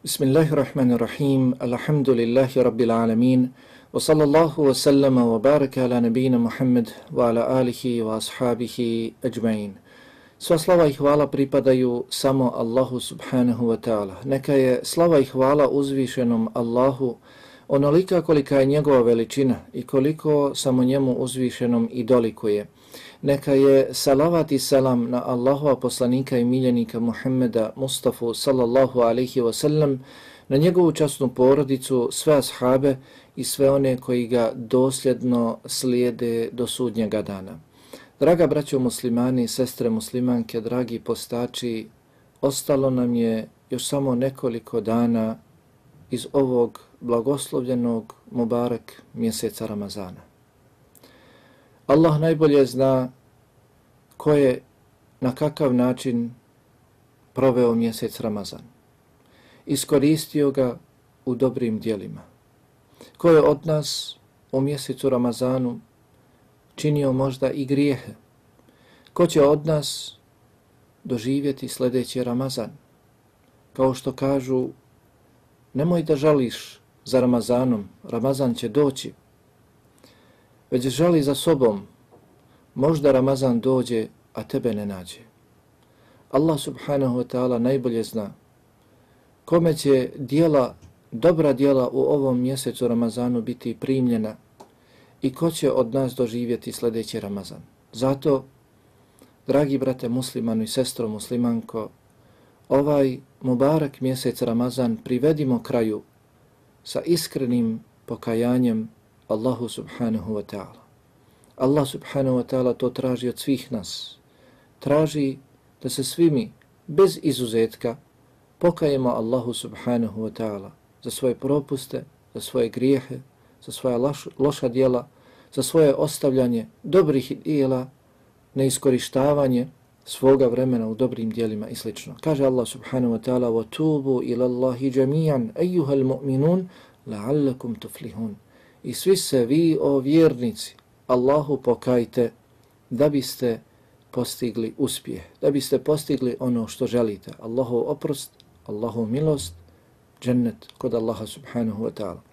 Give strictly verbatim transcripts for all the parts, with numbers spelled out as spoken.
Bismillahirrahmanirrahim. Alhamdulillahi rabbil alamin. Wa sallallahu wa sallama wa baraka ala nabina Muhammad wa ala alihi wa ashabihi ajma'in. Sva slava i hvala pripadaju samo Allahu subhanahu wa ta'ala. Neka je slava i hvala uzvišenom Allahu onolika kolika je njegova veličina i koliko samo njemu uzvišenom i dolikuje. Neka je salavat i selam na Allahova poslanika i miljenika Muhammeda Mustafa sallallahu alaihi wa sallam, na njegovu časnu porodicu, sve ashabe i sve one koji ga dosljedno slijede do sudnjega dana. Draga braćo muslimani, sestre muslimanke, dragi postači, ostalo nam je još samo nekoliko dana iz ovog blagoslovljenog Mubarak mjeseca Ramazana. Allah najbolje zna ko je na kakav način proveo mjesec Ramazan. Iskoristio ga u dobrim djelima. Ko je od nas u mjesecu Ramazanu činio možda i grijehe. Ko će od nas doživjeti sljedeći Ramazan. Kao što kažu, nemoj da žališ za Ramazanom, Ramazan će doći. Već žali za sobom, možda Ramazan dođe, a tebe ne nađe. Allah subhanahu wa ta'ala najbolje zna kome će dijela, dobra dijela u ovom mjesecu Ramazanu biti primljena i ko će od nas doživjeti sljedeći Ramazan. Zato, dragi brate muslimanu i sestro muslimanko, ovaj Mubarak mjesec Ramazan privedimo kraju sa iskrenim pokajanjem Allahu subhanahu wa ta'ala. Allah subhanahu wa ta'ala to traži od svih nas. Traži da se svi mi, bez izuzetka, pokajemo Allahu subhanahu wa ta'ala za svoje propuste, za svoje grijehe, za svoja loš, loša djela, za svoje ostavljanje dobrih djela, neiskorištavanje svoga vremena u dobrim djelima i sl. Kaže Allah subhanahu wa ta'ala: وَتُوبُوا إِلَى اللَّهِ جَمِيعًا أَيُّهَا الْمُؤْمِنُونَ لَعَلَّكُمْ تُفْلِحُونَ. I svi se vi, o vjernici, Allahu pokajte da biste postigli uspjeh, da biste postigli ono što želite. Allahov oprost, Allahov milost, džennet kod Allaha subhanahu wa ta'ala.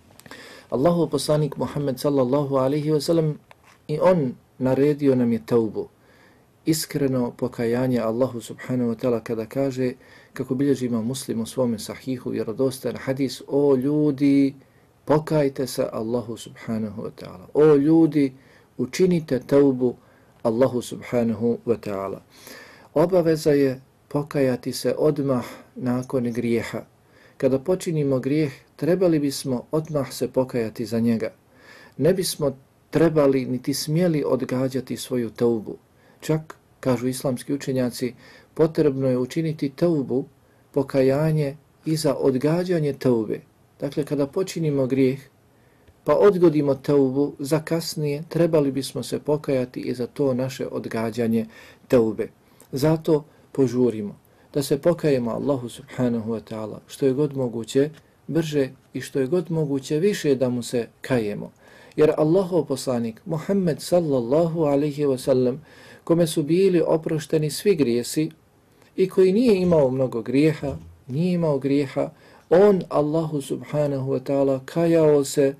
Allahov poslanik Muhammed sallallahu alaihi wa sallam i on naredio nam je taubu, iskreno pokajanje Allahu subhanahu wa ta'ala kada kaže, kako bilježi Imam Muslim u svome sahihu, vjerodostan hadis: o ljudi, pokajte se Allahu subhanahu wa ta'ala. O ljudi, učinite taubu Allahu subhanahu wa ta'ala. Obaveza je pokajati se odmah nakon grijeha. Kada počinimo grijeh, trebali bismo odmah se pokajati za njega. Ne bismo trebali niti smjeli odgađati svoju taubu. Čak, kažu islamski učenjaci, potrebno je učiniti taubu, pokajanje i za odgađanje taube. Dakle, kada počinimo grijeh, pa odgodimo taubu za kasnije, trebali bismo se pokajati i za to naše odgađanje taube. Zato požurimo da se pokajemo Allahu subhanahu wa ta'ala što je god moguće brže i što je god moguće više da mu se kajemo. Jer Allahov poslanik Muhammed sallallahu alaihi wa sallam, kome su bili oprošteni svi grijesi i koji nije imao mnogo grijeha, nije imao grijeha, on, Allahu subhanahu wa ta'ala, kajao se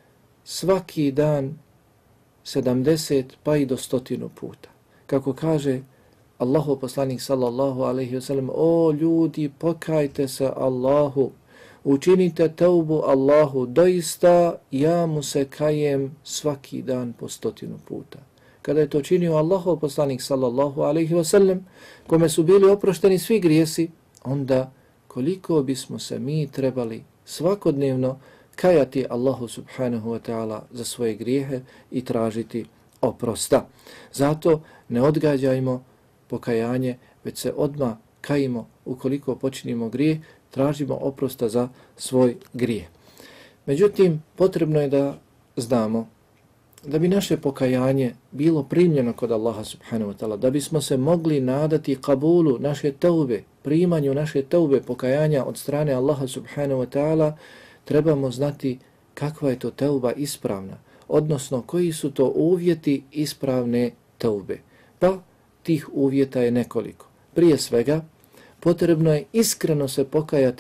svaki dan sedamdeset pa i do stotinu puta. Kako kaže Allahov poslanik sallallahu alaihi wa sallam: o ljudi, pokajte se Allahu, učinite taubu Allahu, doista ja mu se kajem svaki dan po stotinu puta. Kada je to činio Allahov poslanik sallallahu alaihi wa sallam, kome su bili oprošteni svi grijesi, onda koliko bismo se mi trebali svakodnevno kajati Allahu subhanahu wa ta'ala za svoje grijehe i tražiti oprosta. Zato ne odgađajmo pokajanje, već se odmah kajimo ukoliko počinimo grijeh, tražimo oprosta za svoj grijeh. Međutim, potrebno je da znamo da bi naše pokajanje bilo primljeno kod Allaha subhanahu wa ta'ala, da bismo se mogli nadati kabulu naše taube, primanju naše taube, pokajanja od strane Allaha subhanahu wa ta'ala, trebamo znati kakva je to tauba ispravna, odnosno koji su to uvjeti ispravne taube. Pa tih uvjeta je nekoliko. Prije svega, potrebno je iskreno se pokajati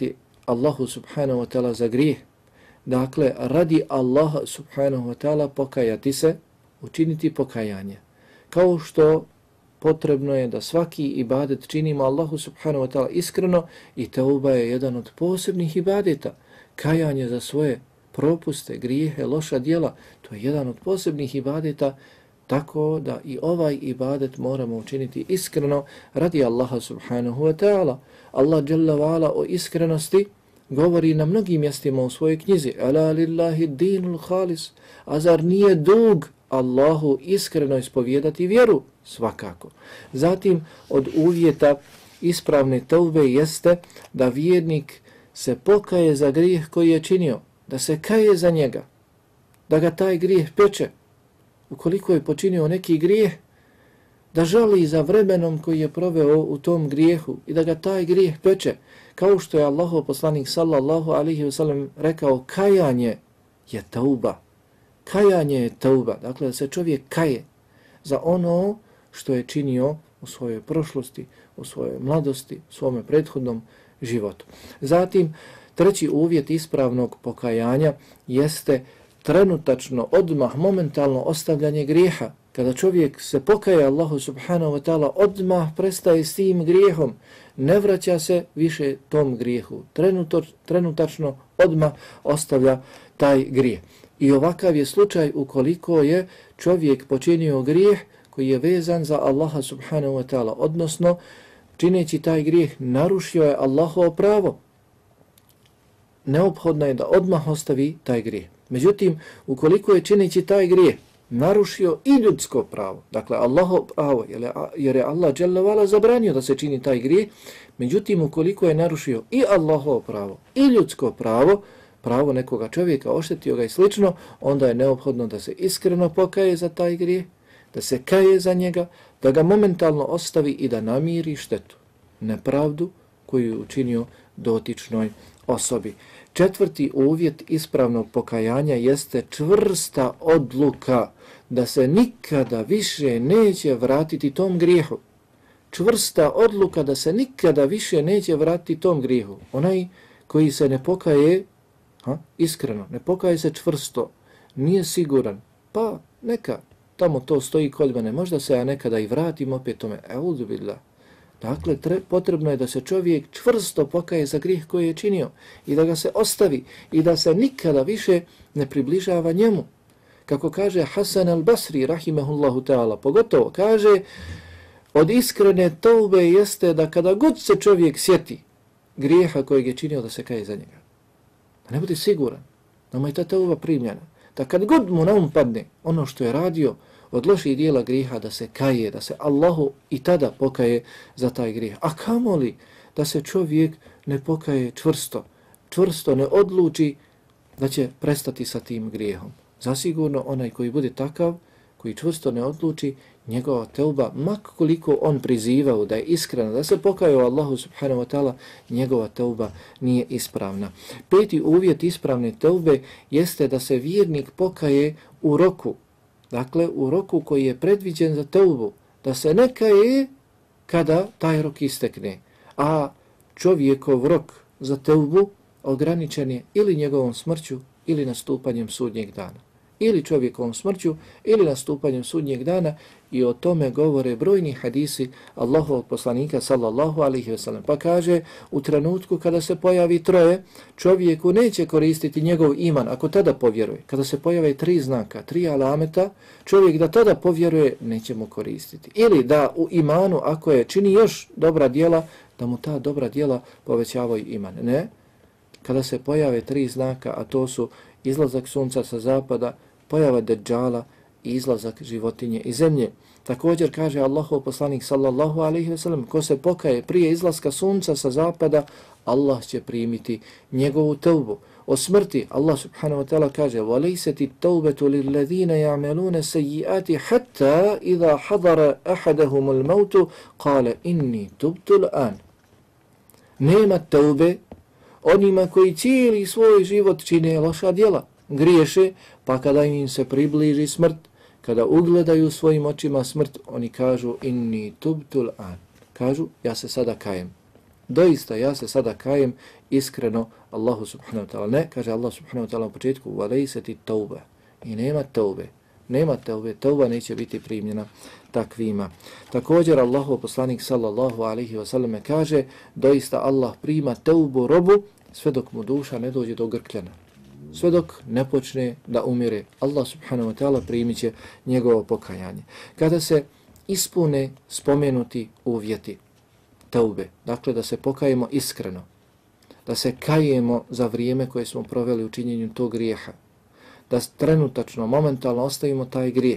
Allahu subhanahu wa ta'ala za grijeh. Dakle, radi Allaha subhanahu wa ta'ala pokajati se, učiniti pokajanje. Kao što potrebno je da svaki ibadet činimo Allahu subhanahu wa ta'ala iskreno i teuba je jedan od posebnih ibadeta. Kajanje za svoje propuste, grijehe, loša djela, to je jedan od posebnih ibadeta, tako da i ovaj ibadet moramo učiniti iskreno radi Allaha subhanahu wa ta'ala. Allah jalla wa ala o iskrenosti govori na mnogim mjestima u svojoj knjizi. Ala lillahi dinul khalis. A zar nije dug Allahu iskreno ispovijedati vjeru? Svakako. Zatim od uvjeta ispravne tevbe jeste da vjernik se pokaje za grijeh koji je činio, da se kaje za njega, da ga taj grijeh peče. Ukoliko je počinio neki grijeh, da žali za vremenom koji je proveo u tom grijehu i da ga taj grijeh peče. Kao što je Allahov poslanik sallallahu alaihi wa sallam rekao, kajanje je tauba. Kajanje je tauba. Dakle, da se čovjek kaje za ono što je činio u svojoj prošlosti, u svojoj mladosti, u svome prethodnom životu. Zatim, treći uvjet ispravnog pokajanja jeste trenutačno, odmah, momentalno ostavljanje grijeha. Kada čovjek se pokaje Allahu subhanahu wa ta'ala, odmah prestaje s tim grijehom, ne vraća se više tom grijehu. Trenuto, trenutačno, odmah ostavlja taj grijeh. I ovakav je slučaj ukoliko je čovjek počinio grijeh koji je vezan za Allaha subhanahu wa ta'ala, odnosno čineći taj grijeh narušio je Allahovo pravo. Neophodno je da odmah ostavi taj grijeh. Međutim, ukoliko je čineći taj grijeh narušio i ljudsko pravo, dakle Allahovo pravo, jer je Allah dželle ve ala zabranio da se čini taj grijeh, međutim, ukoliko je narušio i Allahovo pravo i ljudsko pravo, pravo nekoga čovjeka, oštetio ga i slično, onda je neophodno da se iskreno pokaje za taj grijeh, da se kaje za njega, da ga momentalno ostavi i da namiri štetu, nepravdu koju je učinio dotičnoj osobi. Četvrti uvjet ispravnog pokajanja jeste čvrsta odluka da se nikada više neće vratiti tom grijehu. Čvrsta odluka da se nikada više neće vratiti tom grijehu. Onaj koji se ne pokaje ha, iskreno, ne pokaje se čvrsto, nije siguran, pa neka tamo to stoji kod mene, možda se ja nekada i vratim opet tome, e'udhu billah. Dakle, tre, potrebno je da se čovjek čvrsto pokaje za grijeh koji je činio i da ga se ostavi i da se nikada više ne približava njemu. Kako kaže Hasan al-Basri, rahimehullahu ta'ala, pogotovo kaže, od iskrene tevbe jeste da kada god se čovjek sjeti grijeha kojeg je činio, da se kaje za njega. Da ne bude siguran, da mu je ta tevba primljena. Da kad god mu na um padne ono što je radio od loših dijela grijeha, da se kaje, da se Allahu i tada pokaje za taj grijeh. A kamoli da se čovjek ne pokaje čvrsto, čvrsto ne odluči da će prestati sa tim grijehom. Zasigurno onaj koji bude takav, koji čvrsto ne odluči, njegova teuba, mak koliko on prizivao da je iskrena, da se pokaje Allahu subhanahu wa ta'ala, njegova teuba nije ispravna. Peti uvjet ispravne teube jeste da se vjernik pokaje u roku, dakle u roku koji je predviđen za teubu, da se ne kaje kada taj rok istekne, a čovjekov rok za teubu ograničen je ili njegovom smrću ili nastupanjem sudnjeg dana. Ili čovjekovom smrću, ili nastupanjem sudnjeg dana, i o tome govore brojni hadisi Allahovog poslanika sallallahu alaihi wa sallam. Pa kaže, u trenutku kada se pojavi troje, čovjeku neće koristiti njegov iman ako tada povjeruje. Kada se pojave tri znaka, tri alameta, čovjek da tada povjeruje, neće mu koristiti. Ili da u imanu, ako je čini još dobra djela, da mu ta dobra djela povećavaju iman. Ne, kada se pojave tri znaka, a to su izlazak sunca sa zapada, pojava Dejjala i izlazak životinje iz zemlje. Također kaže Allahov poslanik sallallahu alaihi wa sallam, ko se pokaje prije izlaska sunca sa zapada, Allah će primiti njegovu teubu. O smrti Allah subhanahu wa ta'ala kaže وَلَيْسَتِ التَّوْبَةُ لِلَّذِينَ يَعْمَلُونَ سَيِّئَاتِ حَتَّى إِذَا حَضَرَ أَحَدَهُمُ الْمَوْتُ قَالَ إِنِّي تُبْتُ الْآنِ. Nema teube onima koji cijeli svoj život čine loša djela, griješe, pa kada im se približi smrt, kada ugledaju svojim očima smrt, oni kažu inni tubtul an. Kažu, ja se sada kajem. doista ja se sada kajem iskreno Allahu subhanahu wa ta'ala. Ne, kaže Allah subhanahu wa ta'ala u početku, وَلَيْسَتِ التَّوْبَ i nema tevbe. Nema tevbe, tevba neće biti primljena takvima. Također Allahov poslanik sallallahu alaihi wa sallam kaže, doista Allah prima tevbu robu sve dok mu duša ne dođe do grkljana. Sve dok ne počne da umire, Allah subhanahu wa ta'ala primit će njegovo pokajanje. Kada se ispune spomenuti uvjeti tevbe, dakle da se pokajemo iskreno, da se kajemo za vrijeme koje smo proveli u činjenju tog grijeha, da trenutačno, momentalno ostavimo taj grijeh,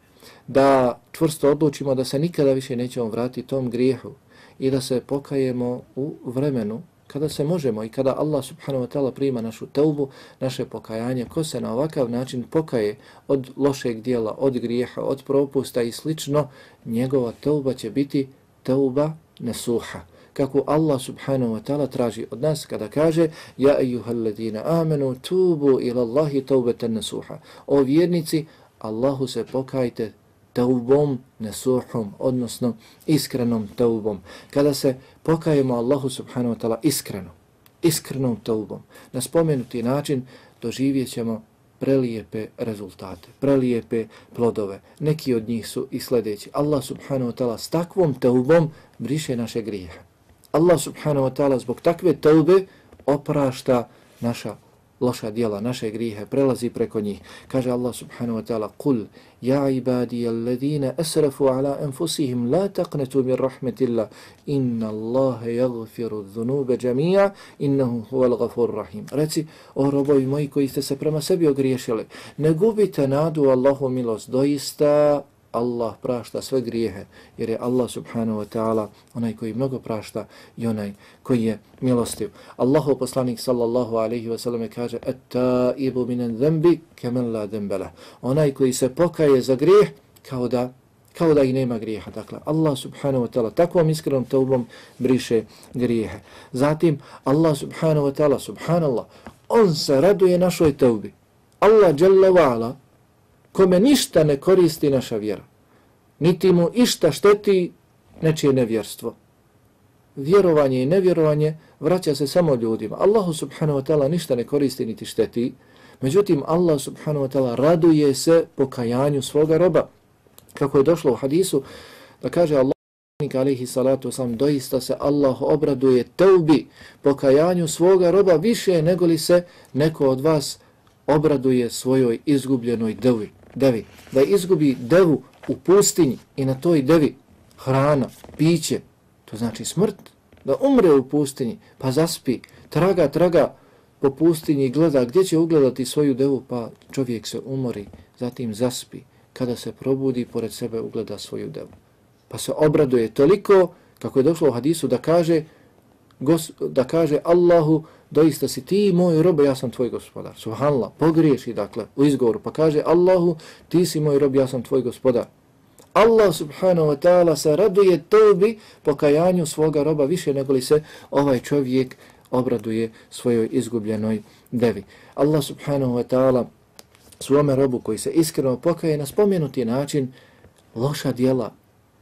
da čvrsto odlučimo da se nikada više nećemo vratiti tom grijehu i da se pokajemo u vremenu kada se možemo i kada Allah subhanahu wa ta'ala prima našu teubu, naše pokajanje, ko se na ovakav način pokaje od lošeg dijela, od grijeha, od propusta i slično, njegova teuba će biti teuba nesuha. Kako Allah subhanahu wa ta'ala traži od nas kada kaže ja ejuhalladina amenu tubu ila Allahi taubeten nesuha. O vjernici, Allahu se pokajte teubom nesuhom, odnosno iskrenom teubom. Kada se pokajemo Allahu subhanahu wa ta'ala iskreno, iskrenom teubom, na spomenuti način doživjet ćemo prelijepe rezultate, prelijepe plodove. Neki od njih su i sljedeći. Allah subhanahu wa ta'ala s takvom teubom briše naše grijehe. Allah subhanahu wa ta'ala zbog takve teube oprašta naša loša djela, naše grijehe, prelazi preko njih. Kaže Allah subhanahu wa ta'ala, قُلْ يَا عِبَادِيَ الَّذِينَ أَسْرَفُوا عَلَىٰ أَنفُسِهِمْ لَا تَقْنَتُوا مِنْ رَحْمَةِ اللَّهِ إِنَّ اللَّهَ يَغْفِرُ الذُّنُوبَ جَمِيعًا إِنَّهُ هُوَ الْغَفُورُ الرَّحِيمُ. Reci, o robovi moji koji ste se prema sebi ogriješili, ne gubite nadu u Allahu milost, doista Allah prašta sve grijehe, jer je Allah subhanahu wa ta'ala onaj koji mnogo prašta i onaj koji je milostiv. Allahov poslanik sallallahu alaihi wa sallam kaže et-taibu minan dhanbi kaman la dhanba lah. Onaj koji se pokaje za grijeh kao da kao da i nema grijeha. Dakle, Allah subhanahu wa ta'ala takvom iskrenom teubom briše grijehe. Zatim, Allah subhanahu wa ta'ala, subhanallah, on se raduje našoj teubi. Allah jalla wa ala, kome ništa ne koristi naša vjera, niti mu išta šteti nečije nevjerstvo. Vjerovanje i nevjerovanje vraća se samo ljudima. Allahu subhanahu wa ta'ala ništa ne koristi niti šteti, međutim Allah subhanahu wa ta'ala raduje se pokajanju svoga roba. Kako je došlo u hadisu da kaže Allah alaihi salatu wasalam, doista se Allah obraduje teubi, pokajanju svoga roba više nego li se neko od vas obraduje svojoj izgubljenoj devi. devi. Da izgubi devu u pustinji i na toj devi hrana, piće, to znači smrt. Da umre u pustinji pa zaspi, traga, traga po pustinji i gleda gdje će ugledati svoju devu, pa čovjek se umori, zatim zaspi. Kada se probudi, pored sebe ugleda svoju devu. Pa se obraduje toliko, kako je došlo u hadisu da kaže, gos, da kaže Allahu, doista si ti moj rob, ja sam tvoj gospodar. Subhanallah, pogriješi dakle u izgovoru, pa kaže Allahu, ti si moj rob, ja sam tvoj gospodar. Allah subhanahu wa ta'ala se raduje teubi, pokajanju svoga roba više nego li se ovaj čovjek obraduje svojoj izgubljenoj devi. Allah subhanahu wa ta'ala svome robu koji se iskreno pokaje na spomenuti način loša djela,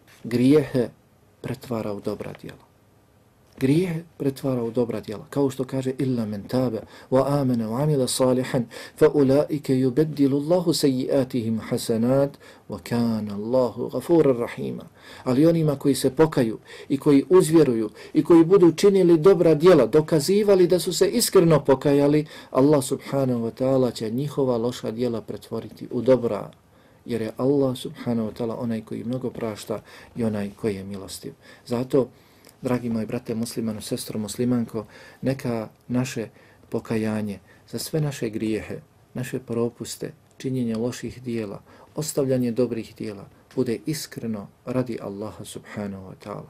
grijehe pretvara u dobra djela. Grijehe pretvara u dobra djela. Kao što kaže illa men tabe wa amana wa amila salihan fa ulaika yubaddilu Allahu sayyi'atihim hasanat wa kana Allahu ghafurar rahima. Ali onima koji se pokaju i koji uzvjeruju i koji budu činili dobra djela, dokazivali da su se iskreno pokajali, Allah subhanahu wa ta'ala će njihova loša djela pretvoriti u dobra, jer je Allah subhanahu wa ta'ala onaj koji mnogo prašta i onaj koji je milostiv. Zato, dragi moji brate muslimano, sestro muslimanko, neka naše pokajanje za sve naše grijehe, naše propuste, činjenje loših dijela, ostavljanje dobrih dijela, bude iskreno radi Allaha subhanahu wa ta'ala.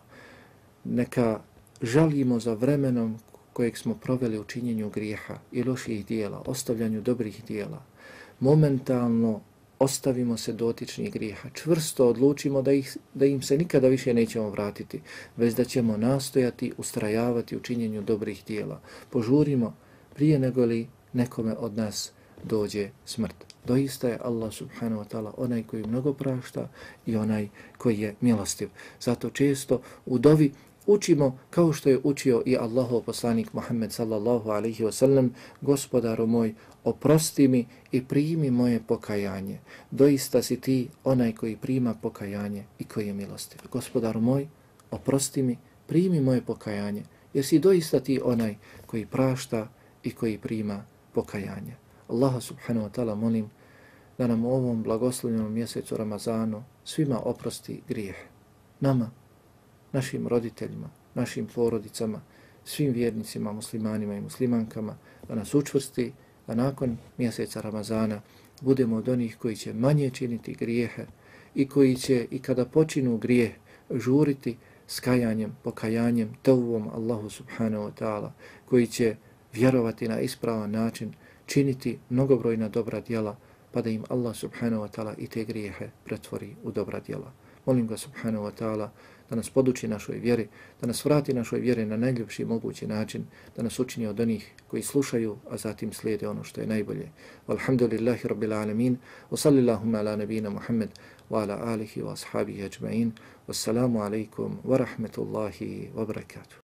Neka žalimo za vremenom kojeg smo proveli u činjenju grijeha i loših dijela, ostavljanju dobrih dijela. Momentalno ostavimo se dotičnih grijeha, čvrsto odlučimo da, ih, da im se nikada više nećemo vratiti, već da ćemo nastojati, ustrajavati u činjenju dobrih dijela. Požurimo prije nego li nekome od nas dođe smrt. Doista je Allah subhanahu wa ta'ala onaj koji mnogo prašta i onaj koji je milostiv. Zato često u dovi učimo kao što je učio i Allahov poslanik Muhammed sallallahu alaihi wa sallam, gospodaru moj, oprosti mi i primi moje pokajanje. Doista si ti onaj koji prima pokajanje i koji je milostiv. Gospodaru moj, oprosti mi, primi moje pokajanje, jer si doista ti onaj koji prašta i koji prima pokajanje. Allaha subhanahu wa ta'ala molim da nam u ovom blagoslovljenom mjesecu Ramazanu svima oprosti grijeh. Nama, našim roditeljima, našim porodicama, svim vjernicima, muslimanima i muslimankama, da nas učvrsti, da nakon mjeseca Ramazana budemo od onih koji će manje činiti grijehe i koji će i kada počinu grijeh žuriti s kajanjem, pokajanjem, tevbom Allahu subhanahu wa ta'ala, koji će vjerovati na ispravan način, činiti mnogobrojna dobra djela, pa da im Allah subhanahu wa ta'ala i te grijehe pretvori u dobra djela. Molim ga subhanahu wa ta'ala da nas poduči našoj vjeri, da nas vrati našoj vjeri na najljepši mogući način, da nas učini od onih koji slušaju, a zatim slijede ono što je najbolje. Walhamdulillahi rabbil alamin, wa sallillahumma ala nabina Muhammad, wa ala alihi wa ashabihi ajma'in, wassalamu alaikum wa rahmetullahi wa barakatuh.